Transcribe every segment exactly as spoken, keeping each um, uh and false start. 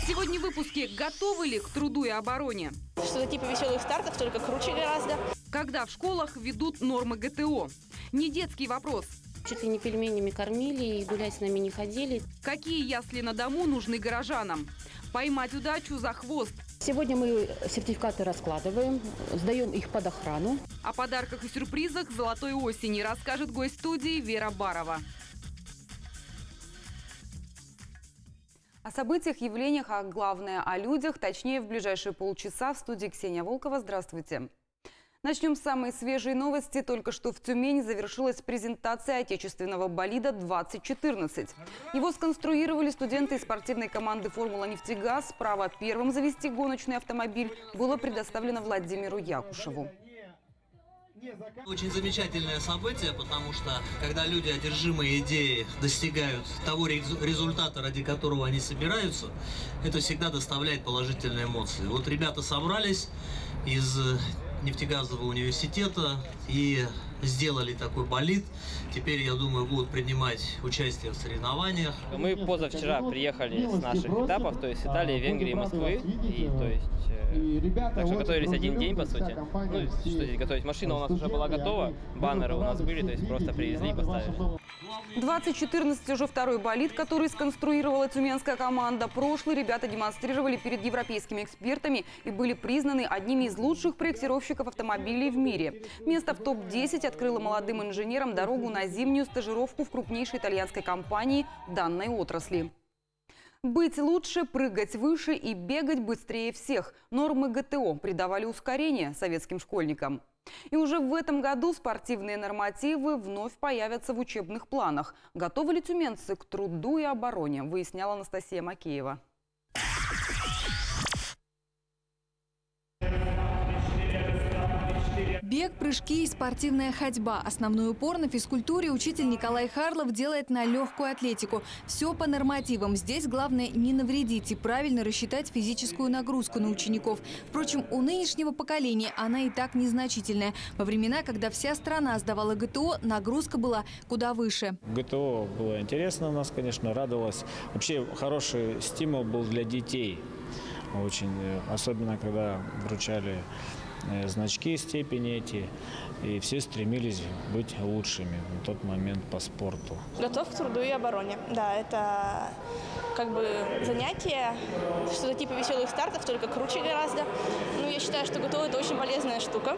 Сегодня в выпуске: готовы ли к труду и обороне? Что-то типа веселых стартов, только круче гораздо. Когда в школах ведут нормы ГТО? Не детский вопрос. Чуть ли не пельменями кормили и гулять с нами не ходили. Какие ясли на дому нужны горожанам? Поймать удачу за хвост. Сегодня мы сертификаты раскладываем, сдаем их под охрану. О подарках и сюрпризах золотой осени расскажет гость студии Вера Барова. О событиях, явлениях, а главное о людях, точнее в ближайшие полчаса в студии Ксения Волкова. Здравствуйте. Начнем с самой свежей новости. Только что в Тюмени завершилась презентация отечественного болида двадцать четырнадцать. Его сконструировали студенты из спортивной команды «Формула Нефтегаз». Право первым завести гоночный автомобиль было предоставлено Владимиру Якушеву. Очень замечательное событие, потому что когда люди, одержимые идеей, достигают того результата, ради которого они собираются, это всегда доставляет положительные эмоции. Вот ребята собрались из нефтегазового университета и сделали такой болид. Теперь, я думаю, будут принимать участие в соревнованиях. Мы позавчера приехали с наших этапов, то есть Италии, Венгрии, Москвы. И, то есть, э, так что готовились один день, по сути. Ну, что здесь готовить? Машина у нас уже была готова, баннеры у нас были, то есть просто привезли и поставили. двадцать четырнадцать уже второй болид, который сконструировала тюменская команда. Прошлый ребята демонстрировали перед европейскими экспертами и были признаны одними из лучших проектировщиков автомобилей в мире. Место в топ десять открыло молодым инженерам дорогу на зимнюю стажировку в крупнейшей итальянской компании данной отрасли. Быть лучше, прыгать выше и бегать быстрее всех. Нормы ГТО придавали ускорение советским школьникам. И уже в этом году спортивные нормативы вновь появятся в учебных планах. Готовы ли тюменцы к труду и обороне, выясняла Анастасия Макеева. Бег, прыжки и спортивная ходьба. Основной упор на физкультуре учитель Николай Харлов делает на легкую атлетику. Все по нормативам. Здесь главное не навредить и правильно рассчитать физическую нагрузку на учеников. Впрочем, у нынешнего поколения она и так незначительная. Во времена, когда вся страна сдавала ГТО, нагрузка была куда выше. ГТО было интересно у нас, конечно, радовалось. Вообще хороший стимул был для детей. Очень, особенно когда вручали значки, степени эти, и все стремились быть лучшими в тот момент по спорту. Готов к труду и обороне. Да, это как бы занятие, что-то типа веселых стартов, только круче гораздо. Ну, я считаю, что ГТО – это очень полезная штука.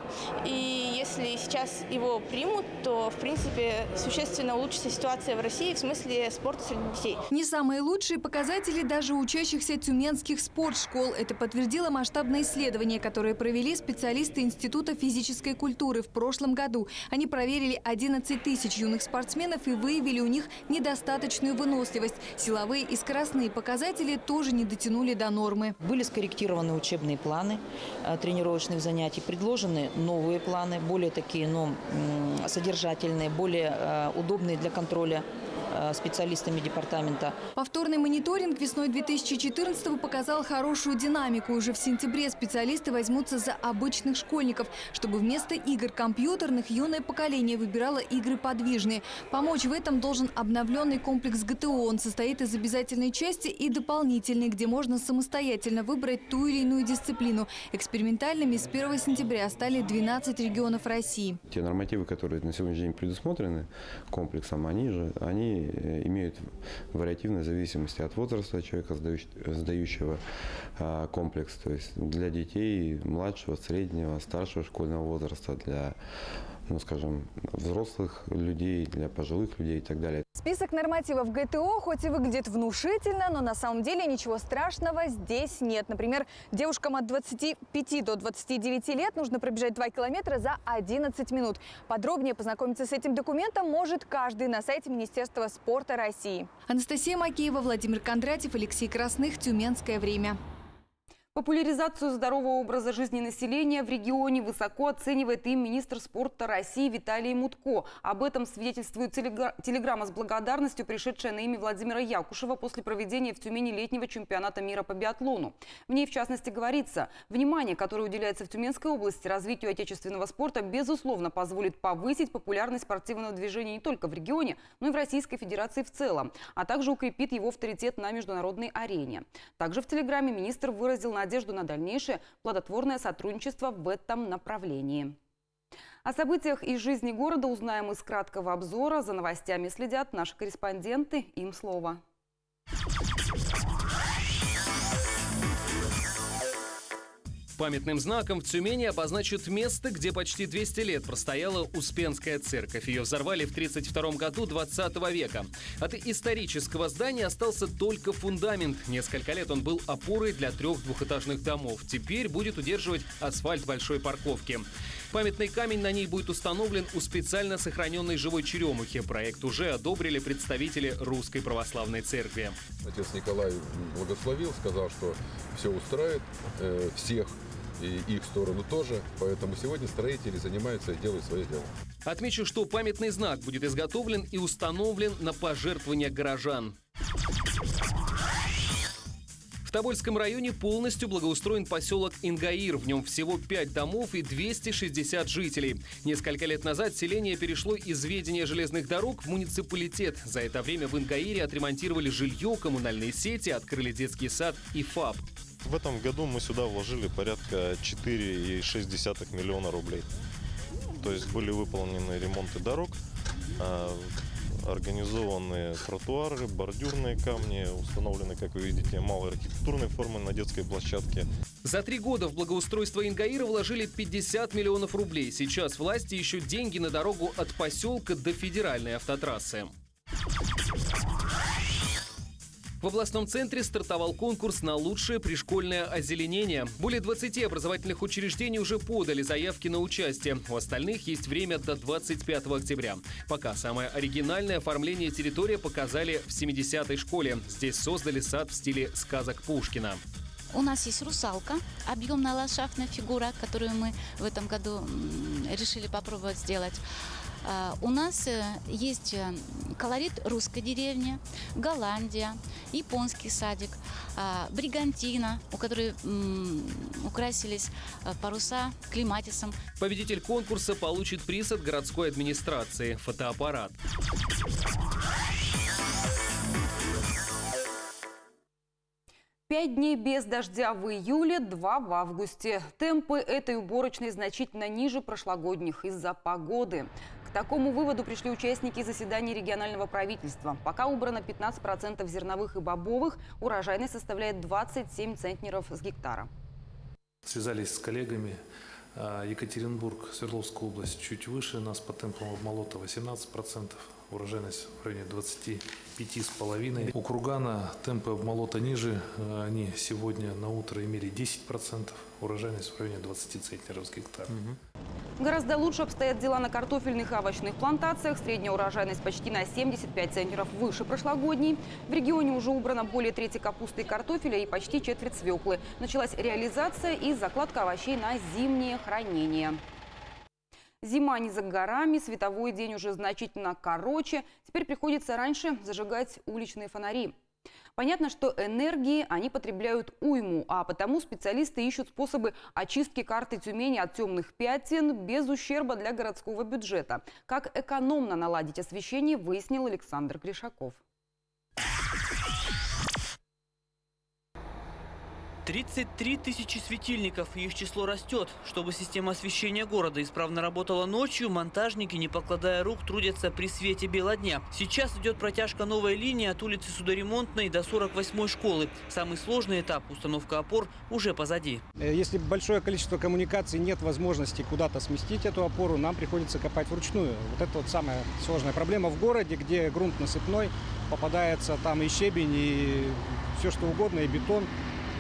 И если сейчас его примут, то, в принципе, существенно улучшится ситуация в России в смысле спорта среди детей. Не самые лучшие показатели даже учащихся тюменских спортшкол. Это подтвердило масштабное исследование, которое провели специалисты Института физической культуры в прошлом году. Они проверили одиннадцать тысяч юных спортсменов и выявили у них недостаточную выносливость. Силовые и скоростные показатели тоже не дотянули до нормы. Были скорректированы учебные планы тренировочных занятий, предложены новые планы, более такие, но содержательные, более удобные для контроля специалистами департамента. Повторный мониторинг весной две тысячи четырнадцатого показал хорошую динамику. Уже в сентябре специалисты возьмутся за обычных школьников, чтобы вместо игр компьютерных юное поколение выбирало игры подвижные. Помочь в этом должен обновленный комплекс ГТО. Он состоит из обязательной части и дополнительной, где можно самостоятельно выбрать ту или иную дисциплину. Экспериментальными с первого сентября стали двенадцать регионов России. Те нормативы, которые на сегодняшний день предусмотрены комплексом, они же они имеют вариативность в зависимости от возраста человека, сдающего комплекс. То есть для детей младшего, среднего, старшего школьного возраста, для, ну, скажем, взрослых людей, для пожилых людей и так далее. Список нормативов ГТО хоть и выглядит внушительно, но на самом деле ничего страшного здесь нет. Например, девушкам от двадцати пяти до двадцати девяти лет нужно пробежать два километра за одиннадцать минут. Подробнее познакомиться с этим документом может каждый на сайте Министерства спорта России. Анастасия Макеева, Владимир Кондратьев, Алексей Красных. Тюменское время. Популяризацию здорового образа жизни населения в регионе высоко оценивает и министр спорта России Виталий Мутко. Об этом свидетельствует телеграмма с благодарностью, пришедшая на имя Владимира Якушева после проведения в Тюмени летнего чемпионата мира по биатлону. В ней, в частности, говорится, внимание, которое уделяется в Тюменской области развитию отечественного спорта, безусловно, позволит повысить популярность спортивного движения не только в регионе, но и в Российской Федерации в целом, а также укрепит его авторитет на международной арене. Также в телеграмме министр выразил надежду на дальнейшее плодотворное сотрудничество в этом направлении. О событиях из жизни города узнаем из краткого обзора. За новостями следят наши корреспонденты. Им слово. Памятным знаком в Тюмени обозначат место, где почти двести лет простояла Успенская церковь. Ее взорвали в тридцать втором году двадцатого века. От исторического здания остался только фундамент. Несколько лет он был опорой для трех двухэтажных домов. Теперь будет удерживать асфальт большой парковки. Памятный камень на ней будет установлен у специально сохраненной живой черемухи. Проект уже одобрили представители Русской Православной Церкви. Отец Николай благословил, сказал, что все устраивает э, всех. И их сторону тоже. Поэтому сегодня строители занимаются и делают свое дело. Отмечу, что памятный знак будет изготовлен и установлен на пожертвования горожан. В Тобольском районе полностью благоустроен поселок Ингаир. В нем всего пять домов и двести шестьдесят жителей. Несколько лет назад селение перешло из ведения железных дорог в муниципалитет. За это время в Ингаире отремонтировали жилье, коммунальные сети, открыли детский сад и ФАП. В этом году мы сюда вложили порядка четыре и шесть десятых миллиона рублей. То есть были выполнены ремонты дорог, организованы тротуары, бордюрные камни, установлены, как вы видите, малые архитектурные формы на детской площадке. За три года в благоустройство Ингаира вложили пятьдесят миллионов рублей. Сейчас власти ищут деньги на дорогу от поселка до федеральной автотрассы. В областном центре стартовал конкурс на лучшее пришкольное озеленение. Более двадцати образовательных учреждений уже подали заявки на участие. У остальных есть время до двадцать пятого октября. Пока самое оригинальное оформление территории показали в семидесятой школе. Здесь создали сад в стиле сказок Пушкина. У нас есть русалка, объемная ландшафтная фигура, которую мы в этом году решили попробовать сделать. У нас есть колорит русской деревни, Голландия, японский садик, бригантина, у которой украсились паруса клематисом. Победитель конкурса получит приз от городской администрации – фотоаппарат. Пять дней без дождя в июле, два в августе. Темпы этой уборочной значительно ниже прошлогодних из-за погоды. К такому выводу пришли участники заседания регионального правительства. Пока убрано пятнадцать процентов зерновых и бобовых, урожайность составляет двадцать семь центнеров с гектара. Связались с коллегами. Екатеринбург, Свердловская область чуть выше нас по темпам обмолота восемнадцать процентов. Урожайность в районе двадцати пяти с половиной. У Кургана темпы обмолота ниже. Они сегодня на утро имели десять процентов. Урожайность в районе двадцати центнеров с гектара. Угу. Гораздо лучше обстоят дела на картофельных и овощных плантациях. Средняя урожайность почти на семьдесят пять центнеров выше прошлогодней. В регионе уже убрано более трети капусты и картофеля и почти четверть свеклы. Началась реализация и закладка овощей на зимнее хранение. Зима не за горами, световой день уже значительно короче. Теперь приходится раньше зажигать уличные фонари. Понятно, что энергии они потребляют уйму, а потому специалисты ищут способы очистки карты Тюмени от темных пятен без ущерба для городского бюджета. Как экономно наладить освещение, выяснил Александр Гришаков. тридцать три тысячи светильников, и их число растет. Чтобы система освещения города исправно работала ночью, монтажники, не покладая рук, трудятся при свете бела дня. Сейчас идет протяжка новой линии от улицы Судоремонтной до сорок восьмой школы. Самый сложный этап – установка опор – уже позади. Если большое количество коммуникаций, нет возможности куда-то сместить эту опору, нам приходится копать вручную. Вот это вот самая сложная проблема в городе, где грунт насыпной, попадается там и щебень, и все что угодно, и бетон.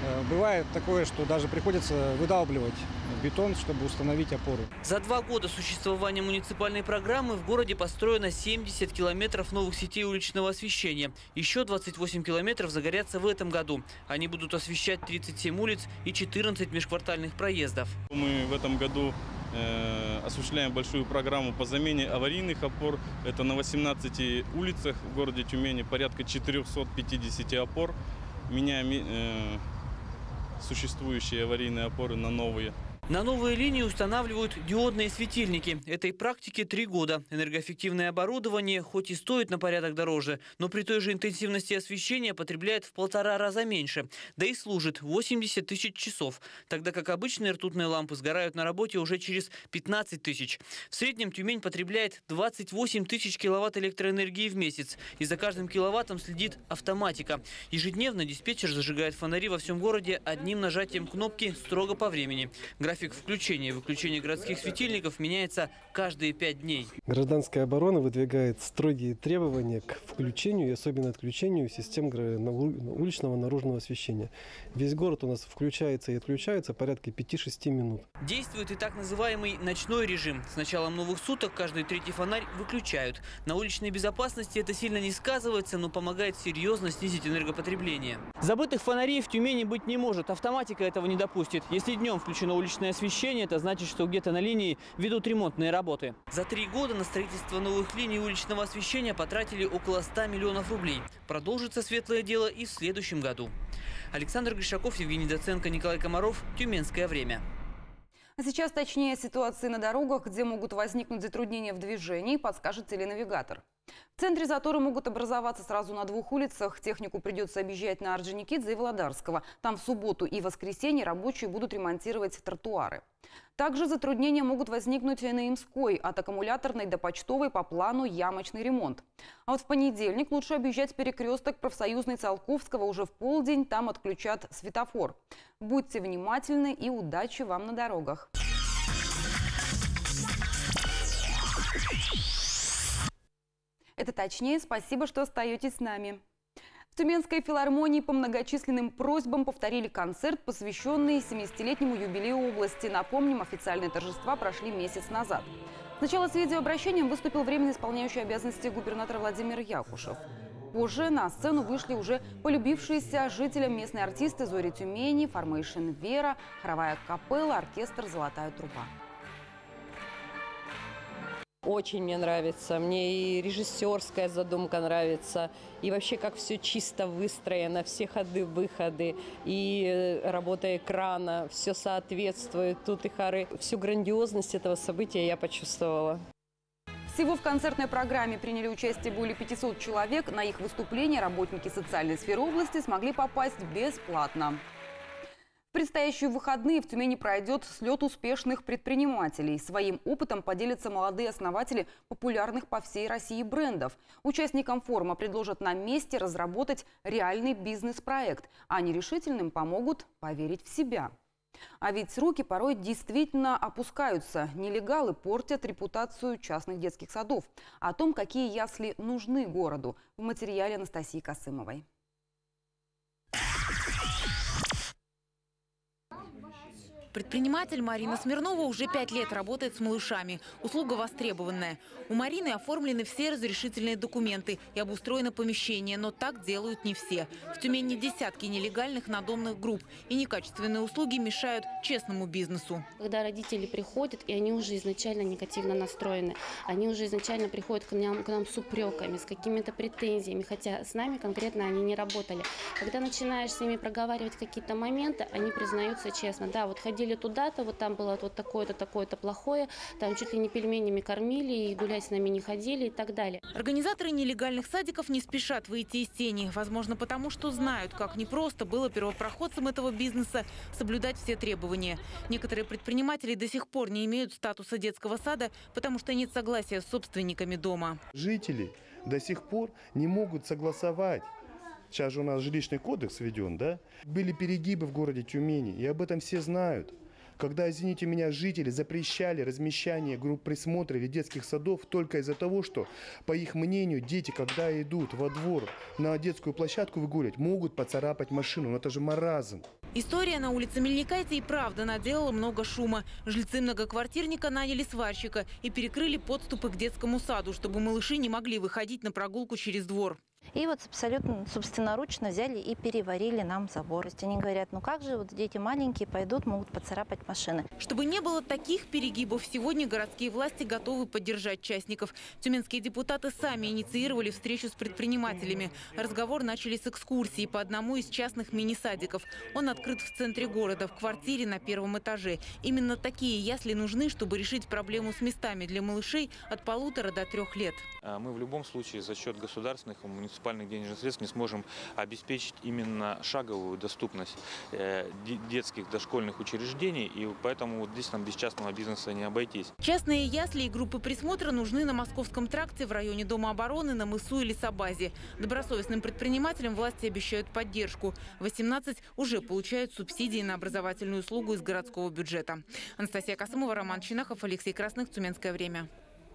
Бывает такое, что даже приходится выдалбливать бетон, чтобы установить опору. За два года существования муниципальной программы в городе построено семьдесят километров новых сетей уличного освещения. Еще двадцать восемь километров загорятся в этом году. Они будут освещать тридцать семь улиц и четырнадцать межквартальных проездов. Мы в этом году э, осуществляем большую программу по замене аварийных опор. Это на восемнадцати улицах в городе Тюмени порядка четырёхсот пятидесяти опор. Меняем э, существующие аварийные опоры на новые. На новые линии устанавливают диодные светильники. Этой практике три года. Энергоэффективное оборудование хоть и стоит на порядок дороже, но при той же интенсивности освещения потребляет в полтора раза меньше. Да и служит восемьдесят тысяч часов. Тогда как обычные ртутные лампы сгорают на работе уже через пятнадцать тысяч. В среднем Тюмень потребляет двадцать восемь тысяч киловатт электроэнергии в месяц. И за каждым киловаттом следит автоматика. Ежедневно диспетчер зажигает фонари во всем городе одним нажатием кнопки строго по времени. График включения и выключения городских светильников меняется каждые пять дней. Гражданская оборона выдвигает строгие требования к включению и особенно отключению систем уличного наружного освещения. Весь город у нас включается и отключается порядка пяти-шести минут. Действует и так называемый ночной режим. С началом новых суток каждый третий фонарь выключают. На уличной безопасности это сильно не сказывается, но помогает серьезно снизить энергопотребление. Забытых фонарей в Тюмени быть не может. Автоматика этого не допустит. Если днем включено уличное освещение, это значит, что где-то на линии ведут ремонтные работы. За три года на строительство новых линий уличного освещения потратили около ста миллионов рублей. Продолжится светлое дело и в следующем году. Александр Гришаков, Евгений Доценко, Николай Комаров. Тюменское время. А сейчас точнее ситуации на дорогах, где могут возникнуть затруднения в движении, подскажет теленавигатор. В центре заторы могут образоваться сразу на двух улицах. Технику придется объезжать на Орджоникидзе и Володарского. Там в субботу и воскресенье рабочие будут ремонтировать тротуары. Также затруднения могут возникнуть и на Имской, от Аккумуляторной до Почтовой по плану ямочный ремонт. А вот в понедельник лучше объезжать перекресток Профсоюзный Циолковского уже в полдень, там отключат светофор. Будьте внимательны и удачи вам на дорогах. Это точнее. Спасибо, что остаетесь с нами. В Тюменской филармонии по многочисленным просьбам повторили концерт, посвященный семидесятилетнему юбилею области. Напомним, официальные торжества прошли месяц назад. Сначала с видеообращением выступил временно исполняющий обязанности губернатора Владимир Якушев. Позже на сцену вышли уже полюбившиеся жителям местные артисты Зори Тюмени, Формейшн Вера, хоровая капелла, оркестр «Золотая труба». Очень мне нравится. Мне и режиссерская задумка нравится, и вообще как все чисто выстроено, все ходы-выходы, и работа экрана, все соответствует. Тут и хоры. Всю грандиозность этого события я почувствовала. Всего в концертной программе приняли участие более пятисот человек. На их выступления работники социальной сферы области смогли попасть бесплатно. В предстоящие выходные в Тюмени пройдет слет успешных предпринимателей. Своим опытом поделятся молодые основатели популярных по всей России брендов. Участникам форума предложат на месте разработать реальный бизнес-проект, а нерешительным помогут поверить в себя. А ведь руки порой действительно опускаются. Нелегалы портят репутацию частных детских садов. О том, какие ясли нужны городу, в материале Анастасии Касымовой. Предприниматель Марина Смирнова уже пять лет работает с малышами. Услуга востребованная. У Марины оформлены все разрешительные документы и обустроено помещение, но так делают не все. В Тюмени десятки нелегальных надомных групп, и некачественные услуги мешают честному бизнесу. Когда родители приходят, и они уже изначально негативно настроены, они уже изначально приходят к нам, к нам с упреками, с какими-то претензиями, хотя с нами конкретно они не работали. Когда начинаешь с ними проговаривать какие-то моменты, они признаются честно. Да, вот ходили туда-то, вот там было вот такое-то, такое-то плохое, там чуть ли не пельменями кормили, и гулять с нами не ходили и так далее. Организаторы нелегальных садиков не спешат выйти из тени. Возможно, потому что знают, как непросто было первопроходцам этого бизнеса соблюдать все требования. Некоторые предприниматели до сих пор не имеют статуса детского сада, потому что нет согласия с собственниками дома. Жители до сих пор не могут согласовать. Сейчас же у нас жилищный кодекс введен, да? Были перегибы в городе Тюмени, и об этом все знают. Когда, извините меня, жители запрещали размещение групп присмотра или детских садов только из-за того, что, по их мнению, дети, когда идут во двор на детскую площадку выгуливать, могут поцарапать машину. Но это же маразм. История на улице Мельникайте и правда наделала много шума. Жильцы многоквартирника наняли сварщика и перекрыли подступы к детскому саду, чтобы малыши не могли выходить на прогулку через двор. И вот абсолютно собственноручно взяли и переварили нам забор. То есть они говорят, ну как же вот дети маленькие пойдут, могут поцарапать машины. Чтобы не было таких перегибов, сегодня городские власти готовы поддержать частников. Тюменские депутаты сами инициировали встречу с предпринимателями. Разговор начали с экскурсии по одному из частных мини-садиков. Он открыт в центре города, в квартире на первом этаже. Именно такие ясли нужны, чтобы решить проблему с местами для малышей от полутора до трех лет. Мы в любом случае за счет государственных и муниципальных денежных средств не сможем обеспечить именно шаговую доступность детских дошкольных учреждений, и поэтому вот здесь нам без частного бизнеса не обойтись. Частные ясли и группы присмотра нужны на Московском тракте, в районе Дома обороны, на мысу и лесобазе. Добросовестным предпринимателям власти обещают поддержку. восемнадцать уже получают субсидии на образовательную услугу из городского бюджета. Анастасия Касымова, Роман Чинахов, Алексей Красных. Тюменское время.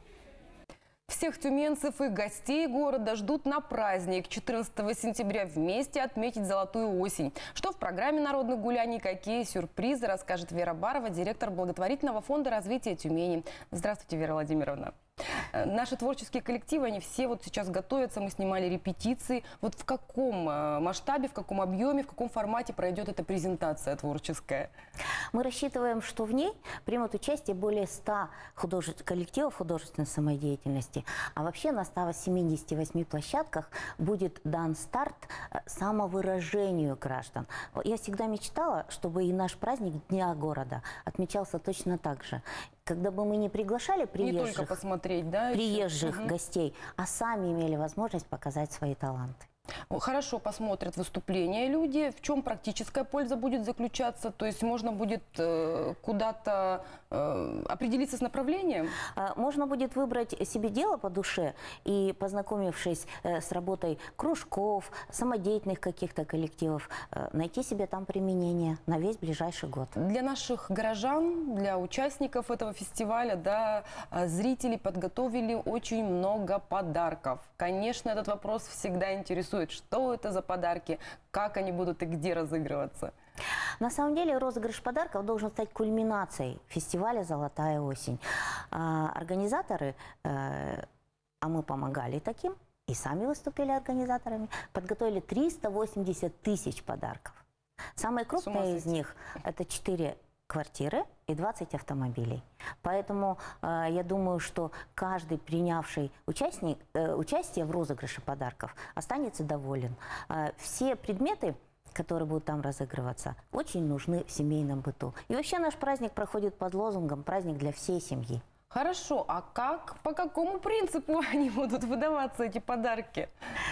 Всех тюменцев и гостей города ждут на праздник. четырнадцатого сентября вместе отметить золотую осень. Что в программе народных гуляний, какие сюрпризы, расскажет Вера Барова, директор благотворительного фонда развития Тюмени. Здравствуйте, Вера Владимировна. Наши творческие коллективы, они все вот сейчас готовятся, мы снимали репетиции. Вот в каком масштабе, в каком объеме, в каком формате пройдет эта презентация творческая? Мы рассчитываем, что в ней примут участие более ста художе... коллективов художественной самодеятельности. А вообще на ста семидесяти восьми площадках будет дан старт самовыражению граждан. Я всегда мечтала, чтобы и наш праздник Дня города отмечался точно так же. Когда бы мы не приглашали приезжих, не только посмотреть, да, приезжих угу. гостей, а сами имели возможность показать свои таланты. Хорошо посмотрят выступления люди. В чем практическая польза будет заключаться? То есть можно будет э, куда-то э, определиться с направлением? Можно будет выбрать себе дело по душе и, познакомившись э, с работой кружков, самодеятельных каких-то коллективов, э, найти себе там применение на весь ближайший год. Для наших горожан, для участников этого фестиваля, да, зрители подготовили очень много подарков. Конечно, этот вопрос всегда интересует. Что это за подарки, как они будут и где разыгрываться? На самом деле розыгрыш подарков должен стать кульминацией фестиваля «Золотая осень». А, организаторы, э, а мы помогали таким, и сами выступили организаторами, подготовили триста восемьдесят тысяч подарков. Самые крупные из них – это четыре квартиры и двадцать автомобилей. Поэтому э, я думаю, что каждый принявший участник, э, участие в розыгрыше подарков останется доволен. Э, все предметы, которые будут там разыгрываться, очень нужны в семейном быту. И вообще наш праздник проходит под лозунгом «Праздник для всей семьи». Хорошо, а как, по какому принципу они будут выдаваться, эти подарки?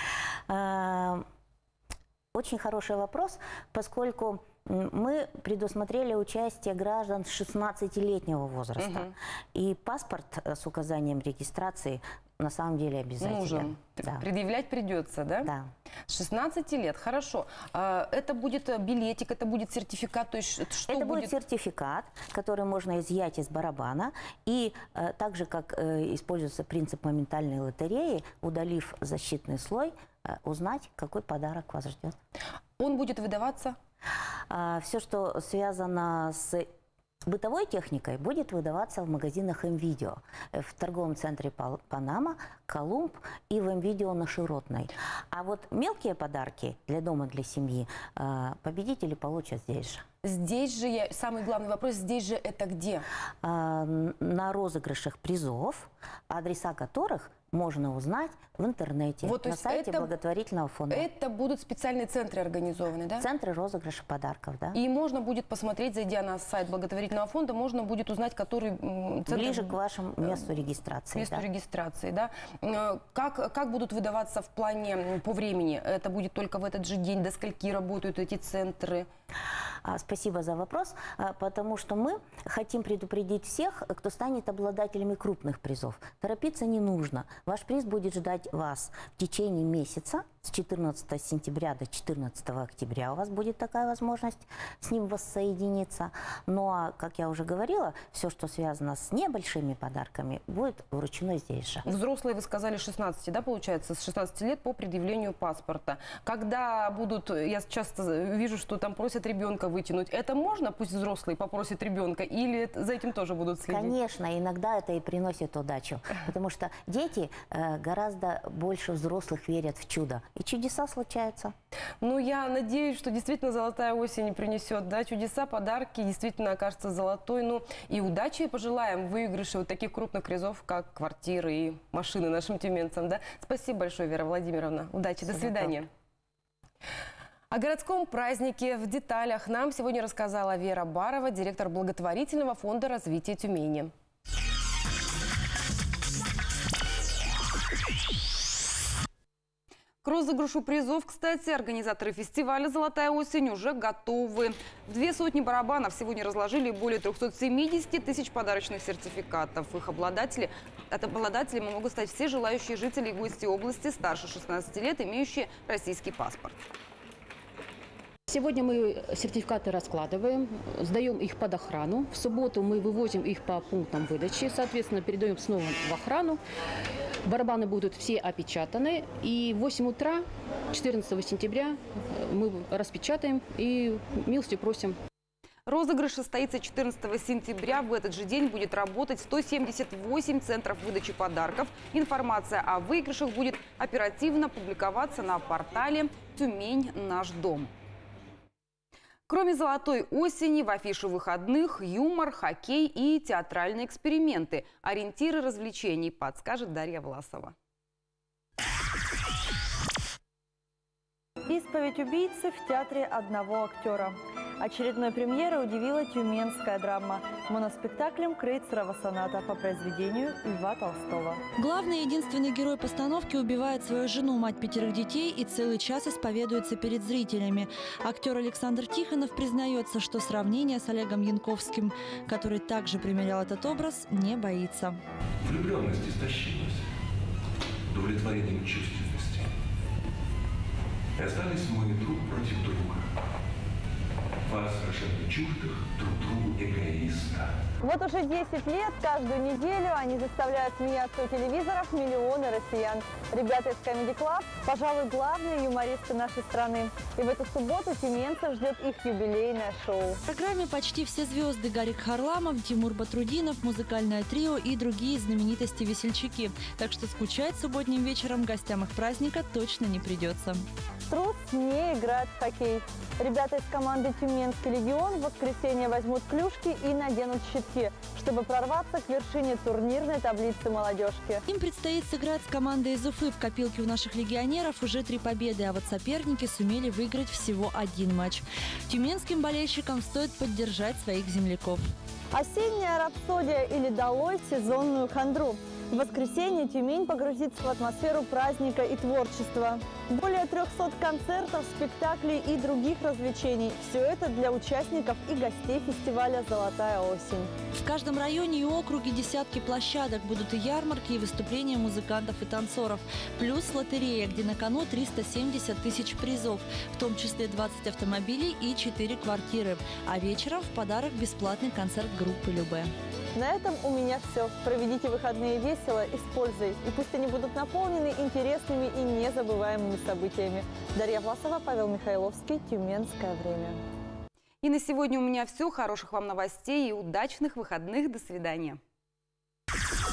Э, очень хороший вопрос, поскольку мы предусмотрели участие граждан с шестнадцатилетнего возраста. Угу. И паспорт с указанием регистрации на самом деле обязательно. Нужен. Да. Предъявлять придется, да? Да. С шестнадцати лет, хорошо. Это будет билетик, это будет сертификат? То есть что это будет? будет сертификат, который можно изъять из барабана. И так же, как используется принцип моментальной лотереи, удалив защитный слой, узнать, какой подарок вас ждет. Он будет выдаваться? Все, что связано с бытовой техникой, будет выдаваться в магазинах МВидео, в торговом центре Панама, Колумб и в МВидео на Широтной. А вот мелкие подарки для дома, для семьи победители получат здесь же. Здесь же, я, самый главный вопрос, здесь же это где? На розыгрышах призов, адреса которых можно узнать в интернете, вот, на сайте это, благотворительного фонда. Это будут специальные центры организованы, да? Центры розыгрыша подарков, да. И можно будет посмотреть, зайдя на сайт благотворительного фонда, можно будет узнать, который центр... Ближе к вашему месту регистрации. Месту да. регистрации, да. Как, как будут выдаваться в плане по времени? Это будет только в этот же день? До скольки работают эти центры? А, спасибо за вопрос, а, потому что мы хотим предупредить всех, кто станет обладателями крупных призов. Торопиться не нужно. Ваш приз будет ждать вас в течение месяца. С четырнадцатого сентября до четырнадцатого октября у вас будет такая возможность с ним воссоединиться. Ну а, как я уже говорила, все, что связано с небольшими подарками, будет вручено здесь же. Взрослые, вы сказали, шестнадцати, да, получается, с шестнадцати лет по предъявлению паспорта. Когда будут, я часто вижу, что там просят ребенка вытянуть, это можно, пусть взрослый попросит ребенка, или за этим тоже будут следить? Конечно, иногда это и приносит удачу, потому что дети э, гораздо больше взрослых верят в чудо. И чудеса случаются. Ну, я надеюсь, что действительно золотая осень принесет, да, чудеса, подарки, действительно окажется золотой. Ну, и удачи пожелаем в выигрыше вот таких крупных призов, как квартиры и машины нашим тюменцам, да. Спасибо большое, Вера Владимировна. Удачи, до свидания. О городском празднике в деталях нам сегодня рассказала Вера Барова, директор благотворительного фонда развития Тюмени. К розыгрышу призов, кстати, организаторы фестиваля «Золотая осень» уже готовы. В две сотни барабанов сегодня разложили более трёхсот семидесяти тысяч подарочных сертификатов. Их обладатели, от обладателями могут стать все желающие жители и гости области старше шестнадцати лет, имеющие российский паспорт. Сегодня мы сертификаты раскладываем, сдаем их под охрану. В субботу мы вывозим их по пунктам выдачи, соответственно, передаем снова в охрану. Барабаны будут все опечатаны, и в восемь утра четырнадцатого сентября мы распечатаем и милостью просим. Розыгрыш состоится четырнадцатого сентября. В этот же день будет работать сто семьдесят восемь центров выдачи подарков. Информация о выигрышах будет оперативно публиковаться на портале «Тюмень. Наш дом». Кроме «Золотой осени» в афише выходных юмор, хоккей и театральные эксперименты. Ориентиры развлечений подскажет Дарья Власова. Исповедь убийцы в театре одного актера. Очередной премьерой удивила тюменская драма моноспектаклем «Крейцерова соната» по произведению Льва Толстого. Главный и единственный герой постановки убивает свою жену, мать пятерых детей, и целый час исповедуется перед зрителями. Актер Александр Тихонов признается, что сравнение с Олегом Янковским, который также примерял этот образ, не боится. Влюбленность истощилась, удовлетворением чувственности. И остались мы друг против друга. Два совершенно чуждых друг другу эгоиста. Вот уже десять лет каждую неделю они заставляют смеяться у телевизоров миллионы россиян. Ребята из Comedy Club, пожалуй, главные юмористы нашей страны. И в эту субботу тюменцев ждет их юбилейное шоу. В программе почти все звезды: Гарик Харламов, Тимур Батрудинов, музыкальное трио и другие знаменитости-весельчаки. Так что скучать субботним вечером гостям их праздника точно не придется. Трус не играет в хоккей. Ребята из команды «Тюменский легион» в воскресенье возьмут клюшки и наденут щитки, чтобы прорваться к вершине турнирной таблицы молодежки. Им предстоит сыграть с командой из Уфы. В копилке у наших легионеров уже три победы, а вот соперники сумели выиграть всего один матч. Тюменским болельщикам стоит поддержать своих земляков. Осенняя рапсодия или долой сезонную хандру. В воскресенье Тюмень погрузится в атмосферу праздника и творчества. Более трёхсот концертов, спектаклей и других развлечений. Все это для участников и гостей фестиваля «Золотая осень». В каждом районе и округе десятки площадок. Будут и ярмарки, и выступления музыкантов и танцоров. Плюс лотерея, где на кону триста семьдесят тысяч призов, в том числе двадцать автомобилей и четыре квартиры. А вечером в подарок бесплатный концерт группы «Любэ». На этом у меня все. Проведите выходные весело и с пользой. И пусть они будут наполнены интересными и незабываемыми событиями. Дарья Власова, Павел Михайловский, «Тюменское время». И на сегодня у меня все. Хороших вам новостей и удачных выходных. До свидания.